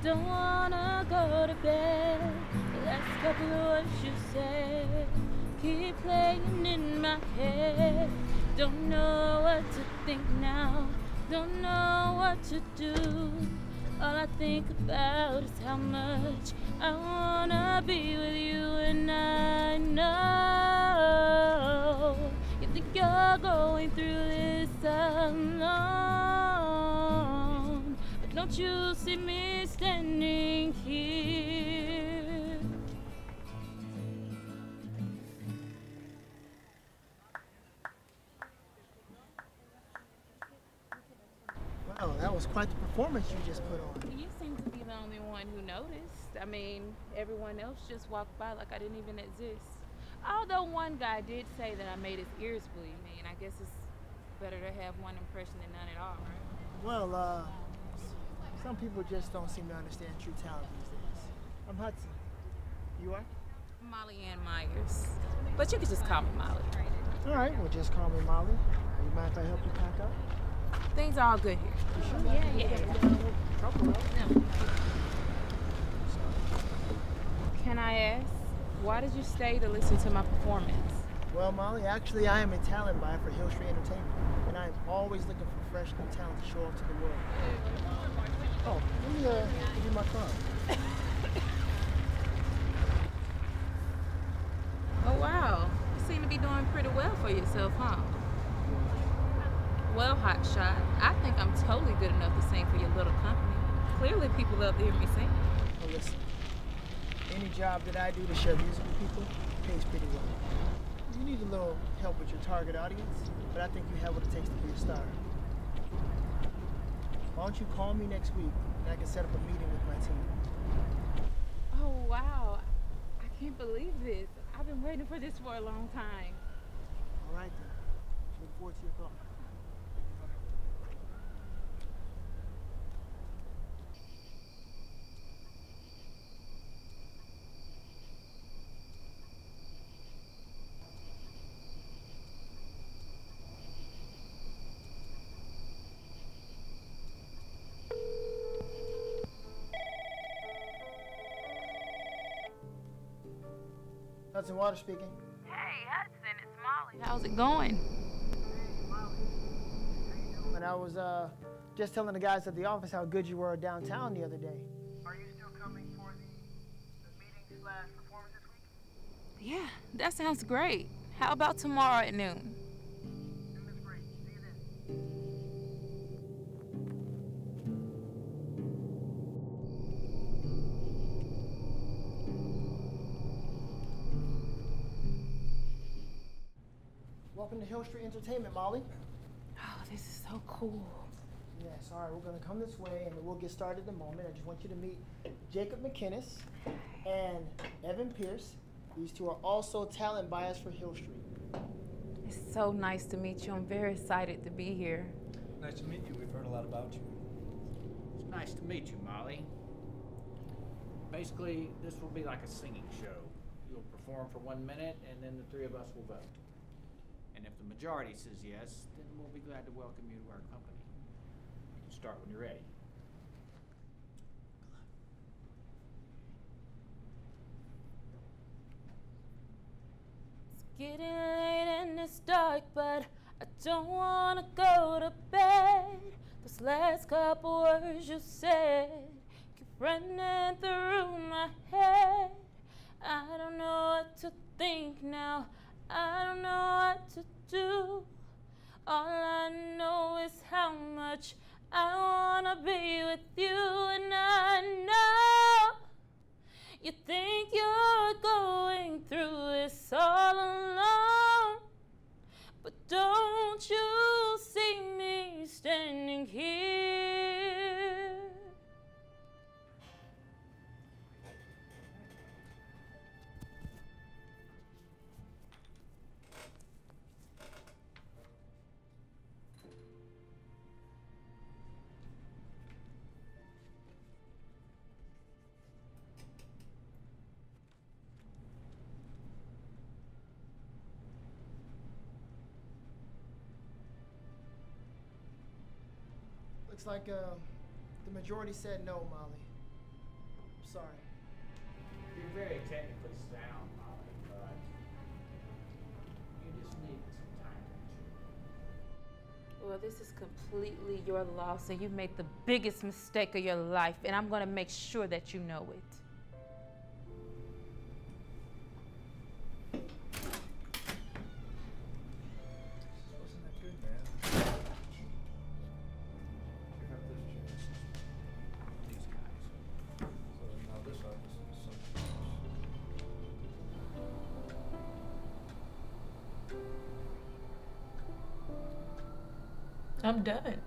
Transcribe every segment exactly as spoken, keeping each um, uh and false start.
don't wanna go to bed. The last couple of words you said keep playing in my head. Don't know what to think now, don't know what to do. All I think about is how much I wanna be with you, and I know you think you're going through this alone, but don't you see me standing here? Wow, that was quite the performance you just put on. You seem to be the only one who noticed. I mean, everyone else just walked by like I didn't even exist. Although one guy did say that I made his ears bleed. I mean, I guess it's better to have one impression than none at all, right? Well, uh, some people just don't seem to understand true talent these days. I'm Hudson. You are? Molly Ann Myers. But you could just call me Molly. All right, well, just call me Molly. You mind if I help you pack up? Things are all good here. You sure? Yeah, yeah. Trouble, right? No. Can I ask, why did you stay to listen to my performance? Well, Molly, actually, I am a talent buyer for Hill Street Entertainment, and I am always looking for fresh new talent to show off to the world. Oh, let me, uh, give you my card. Oh, wow. You seem to be doing pretty well for yourself, huh? Well, Hotshot, I think I'm totally good enough to sing for your little company. Clearly, people love to hear me sing. Well, listen, any job that I do to share music with people pays pretty well. You need a little help with your target audience, but I think you have what it takes to be a star. Why don't you call me next week, and I can set up a meeting with my team. Oh, wow. I can't believe this. I've been waiting for this for a long time. All right, then. Look forward to your call. Hudson Water speaking. Hey, Hudson, it's Molly. How's it going? And I was uh, just telling the guys at the office how good you were downtown the other day. Are you still coming for the, the meeting slash performance this week? Yeah, that sounds great. How about tomorrow at noon? Noon is great. See you then. Welcome to Hill Street Entertainment, Molly. Oh, this is so cool. Yes, all right, we're gonna come this way and we'll get started in a moment. I just want you to meet Jacob McInnes and Evan Pierce. These two are also talent buyers for Hill Street. It's so nice to meet you. I'm very excited to be here. Nice to meet you. We've heard a lot about you. It's nice to meet you, Molly. Basically, this will be like a singing show. You'll perform for one minute, and then the three of us will vote. And if the majority says yes, then we'll be glad to welcome you to our company. You can start when you're ready. It's getting late and it's dark, but I don't want to go to bed. Those last couple words you said keep running through my head. I don't know what to think now. I don't know what to do. All I know is how much I wanna be with you, and I know you think you're going through this all alone, but don't you see me standing here? Looks like uh, the majority said no, Molly. sorry. You're very technically sound, Molly, but you just need some time to mature. Well, this is completely your loss, and you've made the biggest mistake of your life, and I'm gonna make sure that you know it. Wasn't that good, man? Pick up this chair. These guys. So now this side, this is something else. I'm done.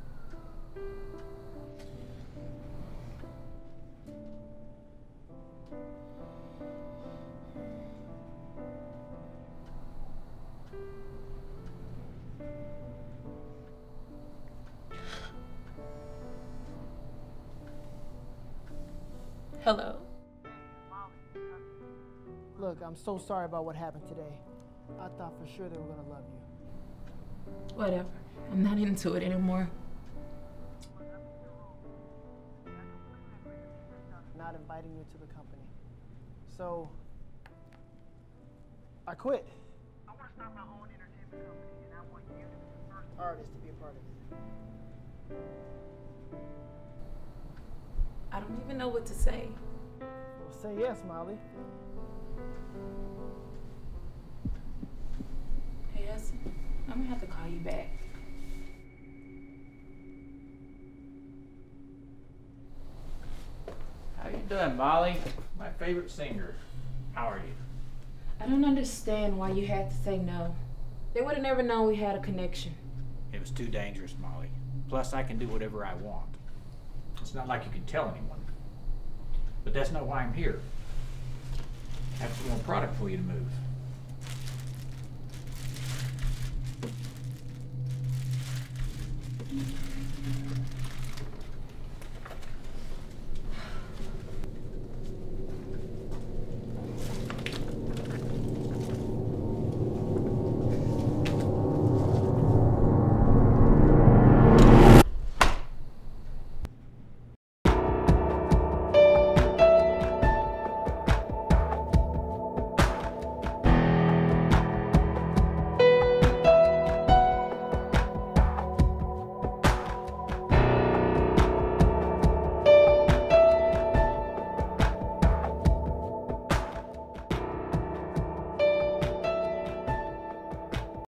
Hello. Look, I'm so sorry about what happened today. I thought for sure they were gonna love you. Whatever. I'm not into it anymore. Not inviting you to the company. So, I quit. I want to start my own entertainment company, and I want you to be the first artist to be a part of it. I don't even know what to say. Well, say yes, Molly. Hey, Hudson, I'm gonna have to call you back. How you doing, Molly? My favorite singer. How are you? I don't understand why you had to say no. They would have never known we had a connection. It was too dangerous, Molly. Plus, I can do whatever I want. It's not like you can tell anyone. But that's not why I'm here. I have some more product for you to move.